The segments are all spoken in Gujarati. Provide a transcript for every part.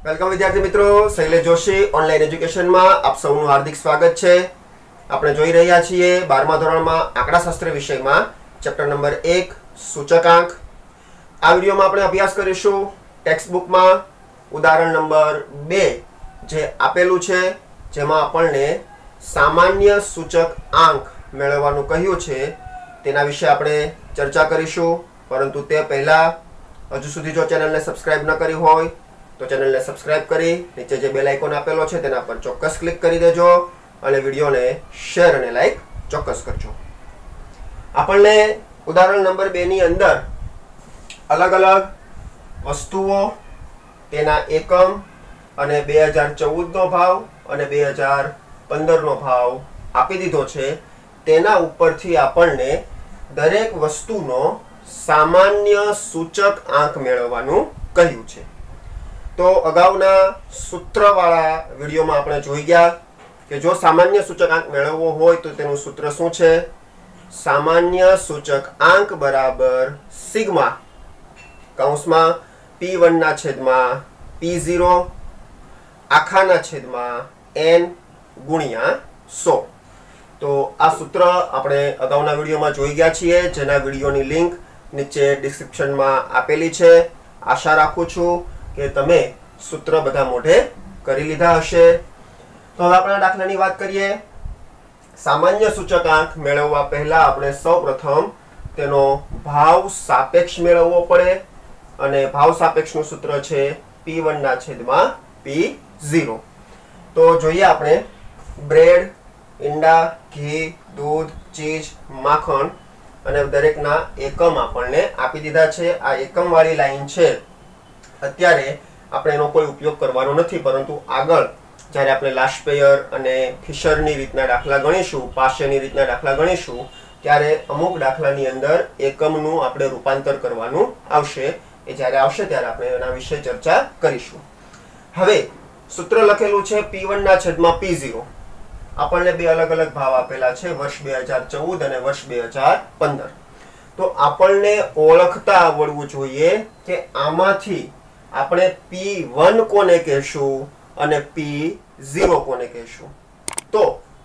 વેલકમ વિદ્યાર્થી મિત્રો, શૈલેષ જોશી ઓનલાઈન એજ્યુકેશનમાં આપ સૌનું હાર્દિક સ્વાગત છે। આપણે જોઈ રહ્યા છીએ 12મા ધોરણમાં આંકડાશાસ્ત્ર વિષયમાં ચેપ્ટર નંબર 1 સૂચકાંક। આ વિડિયોમાં આપણે અભ્યાસ કરીશું ટેક્સ્ટ બુકમાં ઉદાહરણ નંબર 2 જે આપેલું છે, જેમાં આપણને સામાન્ય સૂચક આંક મેળવવાનું કહ્યું છે, તેના વિશે આપણે ચર્ચા કરીશું। પરંતુ તે પહેલા હજુ સુધી જો ચેનલને સબસ્ક્રાઇબ ન કરી હોય तो चैनल ने सब्सक्राइब करी नीचे जो बेल आइकन आपेलो छे तेना पर चोक्कस क्लिक करी देजो अने विडियो ने शेर अने लाइक चोक्कस करजो। आपणे उदाहरण नंबर 2 नी अंदर अलग अलग वस्तुओं तेना एकम अने 2014 नो भाव अने 2015 नो भाव आपी दीधो छे। तेना उपरथी आपणे दरेक वस्तुनो सामान्य सूचक आंक मेळववानुं कह्युं छे। तो अगाउना सूत्रवाळा विडियोमां आपणे जोई गया कि जो सामान्य सूचक आंक मेळवવો હોય तो तेनुं सूत्र शुं छे? सामान्य सूचक आंक बराबर सिग्मा कौंसमां p1 ना छेदमां p0 आखाना छेदमां n गुणिया 100। तो आ सूत्र आपणे अगाउना विडियोमां जोई गया छीए, जेना विडियोनी लिंक नीचे डिस्क्रिप्शनमां आपेली छे। आशा राखुं छुं के तमे सूत्र बधा मोढे करी लीधा हशे। तो हवे आपणे दाखलानी वात करीए। सामान्य सूचकांक मेळववा पहेला आपणे सौप्रथम तेनो भाव सापेक्ष मेळवવો પડે અને ભાવ સાપેક્ષનું सूत्र છે p1 ના છેદમાં p0। તો જોઈએ આપણે બ્રેડ, ઈંડા, ઘી, દૂધ, ચીઝ, માખણ અને દરેકના એકમ આપણને આપી દીધા છે। આ એકમ વાળી લાઈન છે, અત્યારે આપણે એનો કોઈ ઉપયોગ કરવાનો નથી, પરંતુ આગળ જ્યારે આપણે લાસ્પેયર અને ફિશરની રીતના દાખલા ગણીશું, પાશેની રીતના દાખલા ગણીશું, ત્યારે અમુક દાખલાની અંદર એકમનું આપણે રૂપાંતર કરવાનું આવશે। એ જ્યારે આવશે ત્યારે આપણે એના વિશે ચર્ચા કરીશું। હવે સૂત્ર લખેલું છે p1 ના છેદમાં p0। આપણને બે અલગ અલગ ભાવ આપેલા છે, વર્ષ 2014 અને વર્ષ 2015। તો આપણને ઓળખતા આવડવું જોઈએ કે આમાંથી આપણે p1 કોને કહેશું અને p0 કોને કહેશું। તો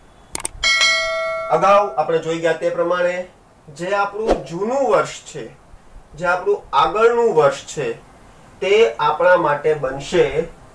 અગાઉ આપણે જોઈ ગયા તે પ્રમાણે જે આપણું જૂનું વર્ષ છે, જે આપણું આગળનું વર્ષ છે, તે આપણા માટે બનશે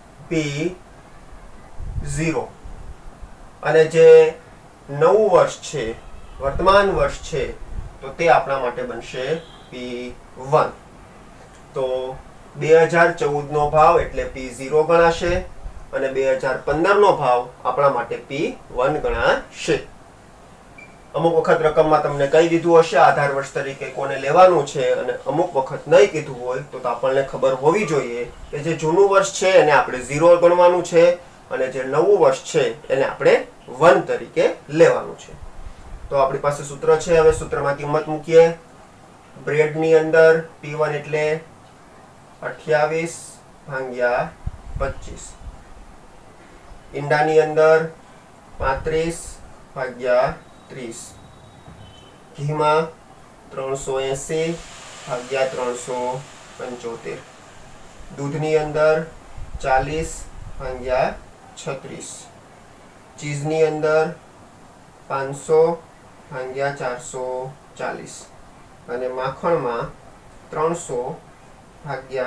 p0 અને જે નવું વર્ષ છે, વર્તમાન વર્ષ છે, તો તે આપણા માટે બનશે p1। તો 2014 નો ભાવ એટલે p0 ગણાશે અને 2015 નો ભાવ આપણા માટે p1 ગણાશે। અમુક વખત રકમમાં તમને કહી દીધું હશે આધાર વર્ષ તરીકે કોને લેવાનું છે, અને અમુક વખત નહીં કીધું હોય તો આપણને ખબર હોવી જોઈએ કે જે જૂનું વર્ષ છે એને આપણે 0 ગણવાનું છે અને જે નવું વર્ષ છે એને આપણે 1 તરીકે લેવાનું છે। તો આપણી પાસે સૂત્ર છે। હવે સૂત્રમાં કિંમત મૂકીએ। બ્રેડની અંદર p1 એટલે 28 ભાગ્યા 25, ઈંડાની અંદર 35 ભાગ્યા 30, ઘીમાં 380 ભાગ્યા 375, દૂધની અંદર 40 ભાગ્યા 36, ચીઝની અંદર 500 ભાગ્યા 440 અને માખણમાં 300 ભાગ્યા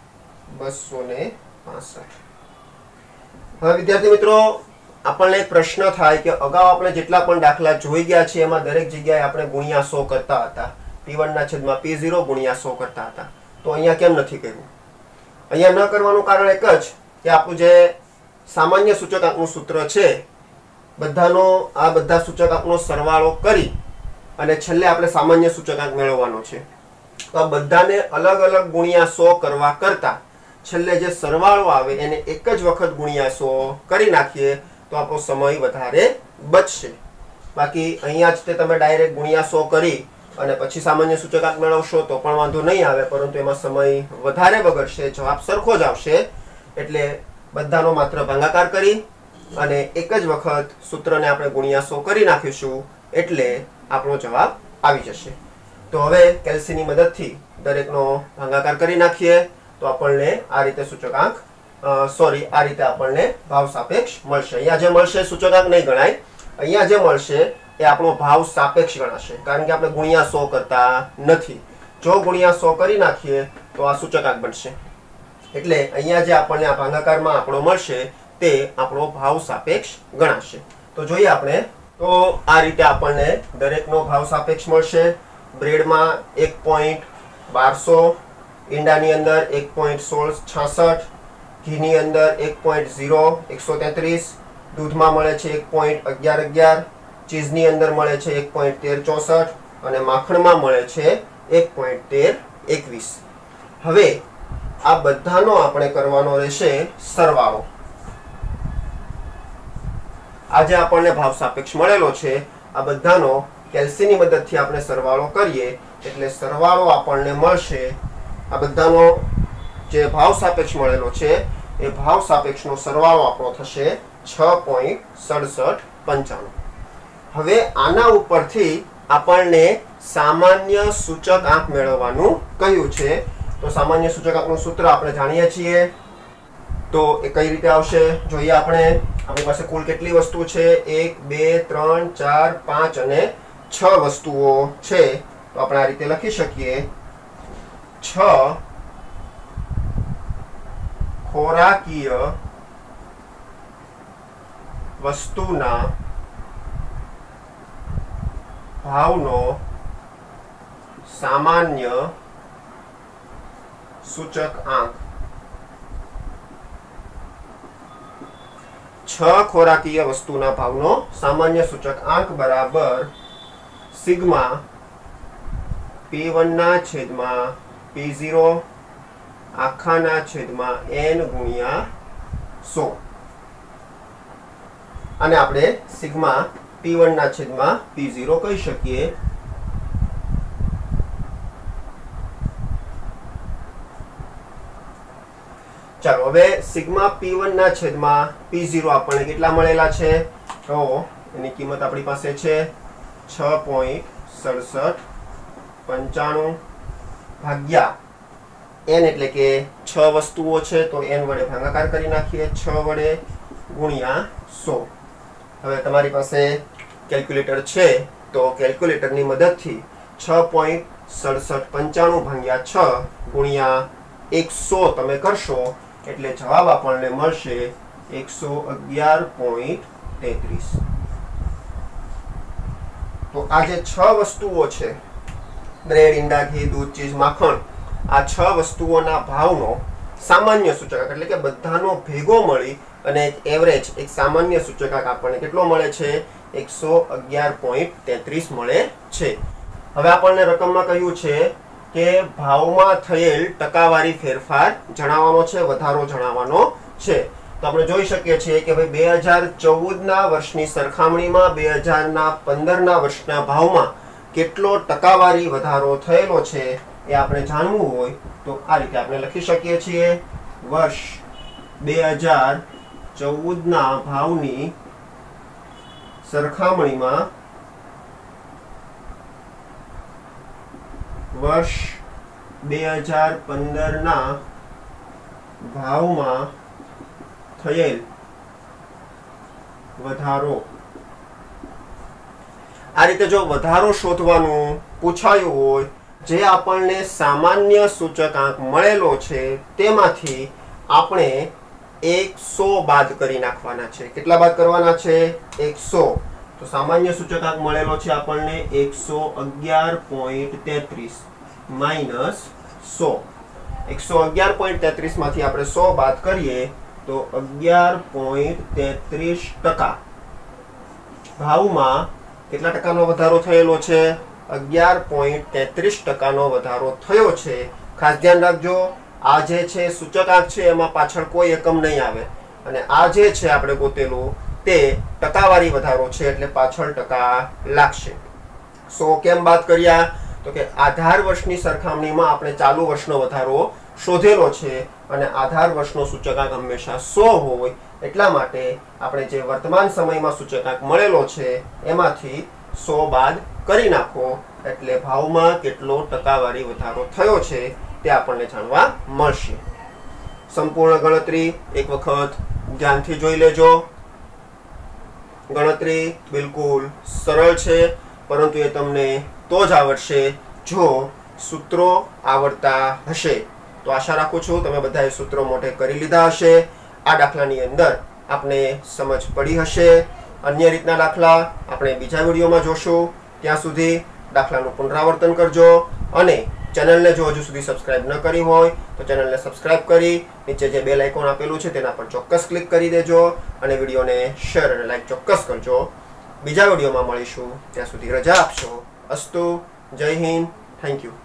265। હવે વિદ્યાર્થી મિત્રો, આપણને એક પ્રશ્ન થાય કે અગાઉ આપણે જેટલા પણ દાખલા જોઈ ગયા છે એમાં દરેક જગ્યાએ આપણે ગુણ્યા 100 કરતા હતા, p1 ના છેદમાં p0 ગુણ્યા 100 કરતા હતા। તો અહીંયા કેમ નથી કર્યું? અહીંયા ન કરવાનું કારણ એક જ કે આપણું જે સામાન્ય સૂચકાંકનું સૂત્ર છે, બધાનો આ બધા સૂચકાંકનો સરવાળો કરી અને છેલ્લે આપણે સામાન્ય સૂચકાંક મેળવવાનો છે। તો આ બધાને અલગ અલગ ગુણ્યા 100 કરવા કરતા છેલ્લે જે સરવાળો આવે એને એક જ વખત ગુણ્યા 100 કરી નાખીએ તો આપણો સમય વધારે બચશે। બાકી અહીંયા જ તે તમે ડાયરેક્ટ ગુણ્યા 100 કરી અને પછી સામાન્ય સૂચકાંક મેળવશો તો પણ વાંધો નહીં આવે, પરંતુ એમાં સમય વધારે બગડશે, જવાબ સરખો જ આવશે। એટલે બધાનો માત્ર ભાગાકાર કરી અને એક જ વખત સૂત્રને આપણે ગુણ્યા 100 કરી નાખીશું એટલે આપણો જવાબ આવી જશે। તો હવે કેલ્સીની મદદથી દરેકનો ભાગાકાર કરી નાખીએ તો આપણને આ રીતે સૂચકાંક સોરી આ રીતે આપણને ભાવ સાપેક્ષ મળશે. અહીંયા જે મળશે સૂચકાંક નહીં ગણાય, અહીંયા જે મળશે એ આપણો ભાવ સાપેક્ષ ગણાશે, કારણ કે આપણે ગુણ્યા 100 કરતા નથી. જો ગુણ્યા 100 કરી નાખીએ તો આ સૂચકાંક બનશે. એટલે અહીંયા જે આપણને આ ભાગાકારમાં આંકડો મળશે તે આપણો ભાવ સાપેક્ષ ગણાશે. તો જોઈએ આપણે, તો આ રીતે આપણને દરેકનો ભાવ સાપેક્ષ મળશે. બ્રેડમાં 1.1200, ઈંડાની અંદર 1.1666, ઘીની અંદર 1.0133, દૂધમાં મળે છે 1.1111, ચીઝની અંદર મળે છે 1.1364 અને માખણમાં મળે છે 1.1321. હવે આ બધાનો આપણે કરવાનો રહેશે સરવાળો. આજે આપણને ભાવ સાપેક્ષ મળેલો છે, આ બધાનો કેલ્સીની મદદથી આપણે સરવાળો કરીએ એટલે સરવાળો આપણને મળશે. આ બધાનો જે ભાવ સાપેક્ષ મળેલો છે એ ભાવ સાપેક્ષનો સરવાળો આપણો થશે 6.6795. હવે આના ઉપરથી આપણને સામાન્ય સૂચક આંક મેળવવાનું કહ્યું છે. તો સામાન્ય સૂચક આંકનું સૂત્ર આપણે જાણીએ છીએ. તો એ કઈ રીતે આવશે જોઈએ આપણે. આપણી પાસે કુલ કેટલી વસ્તુ છે? 1 2 3 4 5 અને 6 વસ્તુઓ છે. તો આપણે આ રીતે લખી શકીએ, 6 ખોરાકીય વસ્તુના ભાવનો સામાન્ય સૂચક આંક. 6 ખોરાકીય વસ્તુના ભાવનો સામાન્ય સૂચક આંક બરાબર સિગ્મા P1 ના છેદમાં P0 આખાના છેદમાં n ગુણ્યા 100. અને આપણે સિગ્મા P1 ના છેદમાં P0 કહી શકીએ. ચાલો હવે સિગ્મા P1 ના છેદમાં P0 આપણને કેટલા મળેલા છે? તો એની કિંમત આપણી પાસે છે 6.6795 ભાગ્યા n, એટલે કે 6 વસ્તુઓ છે તો n વડે ભાગાકાર કરી નાખીએ, 6 વડે ગુણ્યા 100. હવે તમારી પાસે કેલ્ક્યુલેટર છે તો કેલ્ક્યુલેટરની મદદથી 6.6795 ભાગ્યા 6 ગુણ્યા 100 તમે કરશો એટલે જવાબ આપણને મળશે 111.33. તો આ જે 6 વસ્તુઓ છે, બ્રેડ, ઈંડા, ઘી, દૂધ, ચીઝ, માખણ, આ 6 વસ્તુઓના ભાવનો સામાન્ય સૂચકાંક એટલે કે બધાનો ભેગો મળી અને એક એવરેજ, એક સામાન્ય સૂચકાંક આપણને કેટલો મળે છે? 111.33 મળે છે. હવે આપણને રકમમાં કહ્યું છે કે ભાવમાં થયેલ ટકાવારી ફેરફાર જણાવવાનો છે, વધારો જણાવવાનો છે. તો આપણે જોઈ શકીએ છીએ કે ભાઈ 2014 ના વર્ષની સરખામણીમાં 2015 ના વર્ષના ભાવમાં કેટલો ટકાવારી વધારો થયેલો છે એ આપણે જાણવું હોય તો આ રીતે આપણે લખી શકીએ છીએ. વર્ષ 2014 ના ભાવની સરખામણીમાં વર્ષ 2015 ના ભાવમાં થયેલ વધારો. આ રીતે જો વધારો શોધવાનું પૂછાયું હોય, જે આપણને સામાન્ય સૂચકાંક મળેલો છે તેમાંથી આપણે 100 બાદ કરી નાખવાના છે. કેટલા બાદ કરવાના છે? 100. તો સામાન્ય સૂચકાંક મળેલો છે આપણને 111.33 માઇનસ 100. 111.33 માંથી આપણે 100 બાદ કરીએ તો 11.33% ભાવમાં કેટલા ટકાનો વધારો થયેલો છે? 11.33% વધારો થયો છે. ખાસ ધ્યાન રાખજો, આ જે છે સૂચકાંક છે એમાં પાછળ કોઈ એકમ નહીં આવે અને આ જે છે આપણે ગોતેલું તે ટકાવારી વધારો છે એટલે પાછળ ટકા લાગશે. 100 કેમ બાદ કર્યા? તો કે આધાર વર્ષની સરખામણીમાં આપણે ચાલુ વર્ષનો વધારો શોધેલો છે અને આધાર વર્ષનો સૂચકાંક હંમેશા 100 હોય એટલા માટે આપણે જે વર્તમાન સમયમાં સૂચકાંક મળેલો છે એમાંથી 100 બાદ કરી નાખો એટલે ભાવમાં કેટલો ટકાવારી વધારો થયો છે તે આપણને જાણવા મળશે. संपूर्ण गणतरी एक वखत ध्यानथी जोई लेजो। गणतरी बिल्कुल सरल छे, परंतु ए तमने तो ज आवडशे जो सूत्रों आवडता हशे। तो आशा राखું છું તમે બધાએ સૂત્રો મોઢે કરી લીધા હશે। આ દાખલાની અંદર આપને સમજ પડી હશે। અન્ય રીતના દાખલા આપણે બીજા વિડીયોમાં જોશું। ત્યાં સુધી દાખલાનું પુનરાવર્તન કરજો અને ચેનલને જો હજુ સુધી સબસ્ક્રાઇબ ન કરી હોય તો ચેનલને સબસ્ક્રાઇબ કરી નીચે જે બેલ આઇકોન આપેલું છે તેના પર ચોક્કસ ક્લિક કરી દેજો અને વિડીયોને શેર અને લાઈક ચોક્કસ કરજો। બીજા વિડીયોમાં મળીશું, ત્યાં સુધી રજા આપશો। અસ્તુ, જય હિન્દ, થેન્ક યુ।